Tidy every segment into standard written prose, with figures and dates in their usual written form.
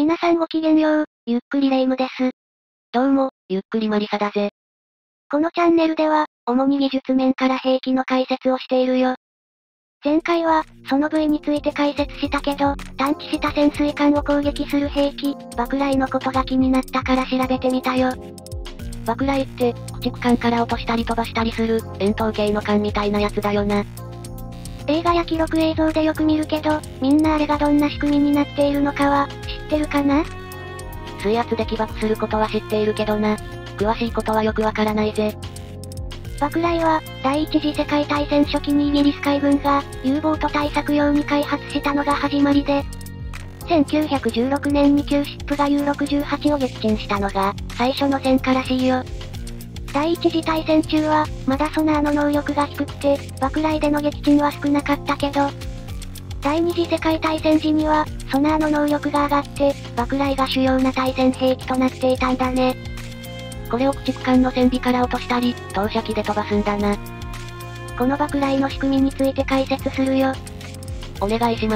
皆さんごきげんよう、ゆっくりレ夢ムです。 どうも、ゆっくりマリサだぜ。 このチャンネルでは、主に技術面から兵器の解説をしているよ。前回は、その部位について解説したけど、探知した潜水艦を攻撃する兵器、爆雷のことが気になったから調べてみたよ。 爆雷って、駆逐艦から落としたり飛ばしたりする、円筒形の艦みたいなやつだよな。 映画や記録映像でよく見るけど、みんなあれがどんな仕組みになっているのかは、知ってるかな？ 水圧で起爆することは知っているけどな。詳しいことはよくわからないぜ。 爆雷は、第一次世界大戦初期にイギリス海軍が、U ボート対策用に開発したのが始まりで、1916年に旧シップが U68 を撃沈したのが、最初の戦果らしいよ。第一次大戦中は、まだソナーの能力が低くて、爆雷での撃沈は少なかったけど、第二次世界大戦時には、ソナーの能力が上がって、爆雷が主要な対戦兵器となっていたんだね。 これを駆逐艦の船尾から落としたり、投射機で飛ばすんだな。 この爆雷の仕組みについて解説するよ。 お願いします。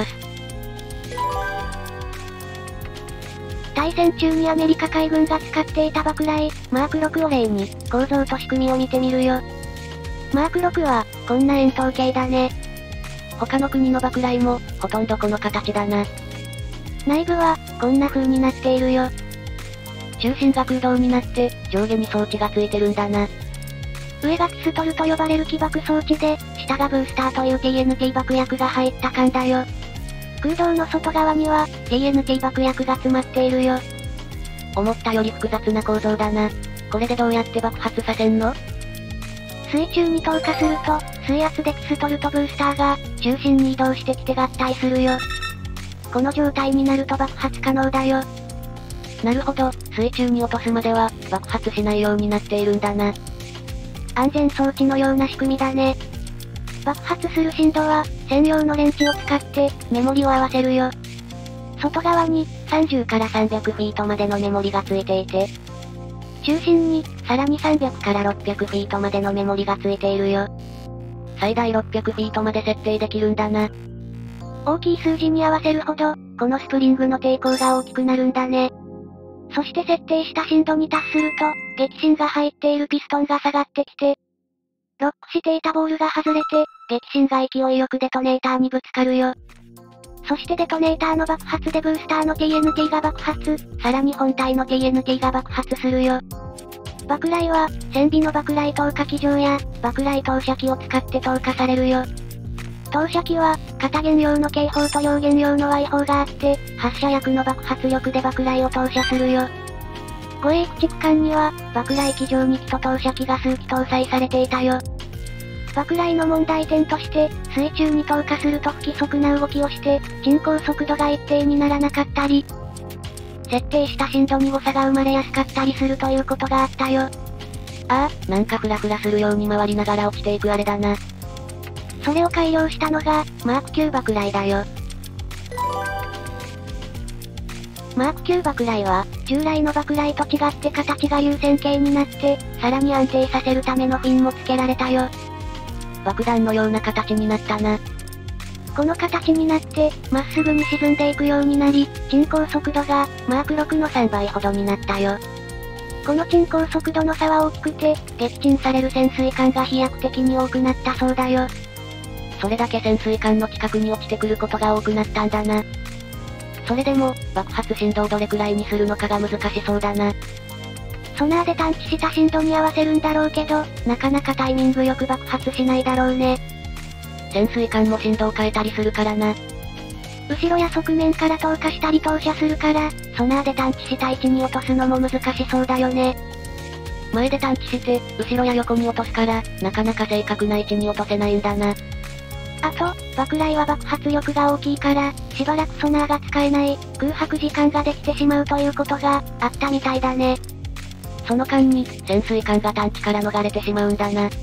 大戦中にアメリカ海軍が使っていた爆雷、マーク6を例に、構造と仕組みを見てみるよ。マーク6は、こんな円筒形だね。 他の国の爆雷も、ほとんどこの形だな。 内部は、こんな風になっているよ。 中心が空洞になって、上下に装置がついてるんだな。 上がピストルと呼ばれる起爆装置で、下がブースターという TNT 爆薬が入った缶だよ。空洞の外側には、TNT 爆薬が詰まっているよ。 思ったより複雑な構造だな。これでどうやって爆発させんの？ 水中に投下すると、水圧でピストルとブースターが、中心に移動してきて合体するよ。この状態になると爆発可能だよ。 なるほど、水中に落とすまでは、爆発しないようになっているんだな。 安全装置のような仕組みだね。爆発する振動は、専用のレンチを使って、メモリを合わせるよ。外側に、30から300フィートまでのメモリがついていて、中心に、さらに300から600フィートまでのメモリがついているよ。 最大600フィートまで設定できるんだな。 大きい数字に合わせるほど、このスプリングの抵抗が大きくなるんだね。そして設定した深度に達すると、撃沈が入っているピストンが下がってきて、ロックしていたボールが外れて、撃沈が勢いよくデトネーターにぶつかるよ。そしてデトネーターの爆発でブースターの TNT が爆発、さらに本体の TNT が爆発するよ。爆雷は、船尾の爆雷投下機場や、爆雷投射機を使って投下されるよ。投射機は、片弦用の警報と両弦用の Y 砲があって、発射役の爆発力で爆雷を投射するよ。護衛駆逐艦には、爆雷機上2機と投射機が数機搭載されていたよ。爆雷の問題点として、水中に投下すると不規則な動きをして、進行速度が一定にならなかったり、設定した深度に誤差が生まれやすかったりするということがあったよ。 ああ、なんかフラフラするように回りながら落ちていくあれだな。 それを改良したのが、マーク9爆雷だよ。マーク9爆雷は、従来の爆雷と違って形が流線形になって、さらに安定させるためのフィンも付けられたよ。 爆弾のような形になったな。 この形になって、まっすぐに沈んでいくようになり、沈降速度が、マーク6の3倍ほどになったよ。この沈降速度の差は大きくて、撃沈される潜水艦が飛躍的に多くなったそうだよ。 それだけ潜水艦の近くに落ちてくることが多くなったんだな。それでも、爆発振動をどれくらいにするのかが難しそうだな。 ソナーで探知した深度に合わせるんだろうけど、なかなかタイミングよく爆発しないだろうね。 潜水艦も振動を変えたりするからな。 後ろや側面から投下したり投射するから、ソナーで探知した位置に落とすのも難しそうだよね。 前で探知して、後ろや横に落とすから、なかなか正確な位置に落とせないんだな。 あと、爆雷は爆発力が大きいから、しばらくソナーが使えない、空白時間ができてしまうということが、あったみたいだね。 その間に、潜水艦が探知から逃れてしまうんだな。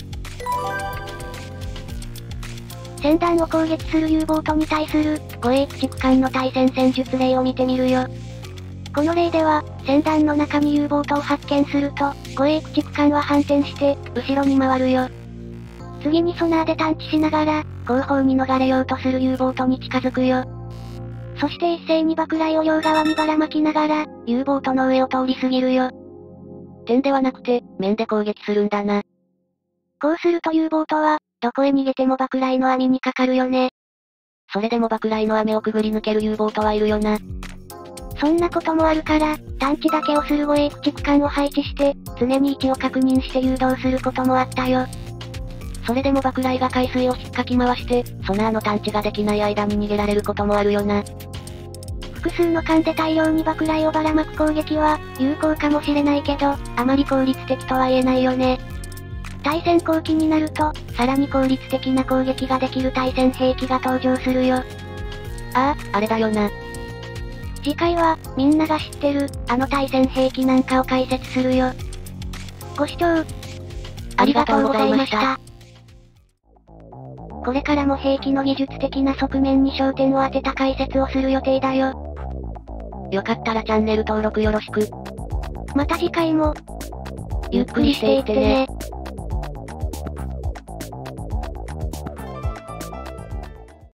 船団を攻撃する U ボートに対する、護衛駆逐艦の対戦戦術例を見てみるよ。この例では、船団の中に U ボートを発見すると、護衛駆逐艦は反転して、後ろに回るよ。次にソナーで探知しながら、後方に逃れようとする U ボートに近づくよ。 そして一斉に爆雷を両側にばらまきながら、U ボートの上を通り過ぎるよ。 点ではなくて、面で攻撃するんだな。 こうすると U ボートは、どこへ逃げても爆雷の網にかかるよね。 それでも爆雷の網をくぐり抜ける U ボートはいるよな。 そんなこともあるから、探知だけをする護衛駆逐艦を配置して、常に位置を確認して誘導することもあったよ。 それでも爆雷が海水を引っかき回して、ソナーの探知ができない間に逃げられることもあるよな。 複数の艦で大量に爆雷をばらまく攻撃は、有効かもしれないけど、あまり効率的とは言えないよね。対戦後期になると、さらに効率的な攻撃ができる対戦兵器が登場するよ。 ああ、あれだよな。 次回は、みんなが知ってる、あの対戦兵器なんかを解説するよ。ご視聴、ありがとうございました。これからも兵器の技術的な側面に焦点を当てた解説をする予定だよ。 よかったらチャンネル登録よろしく。 また次回も、ゆっくりしていってね。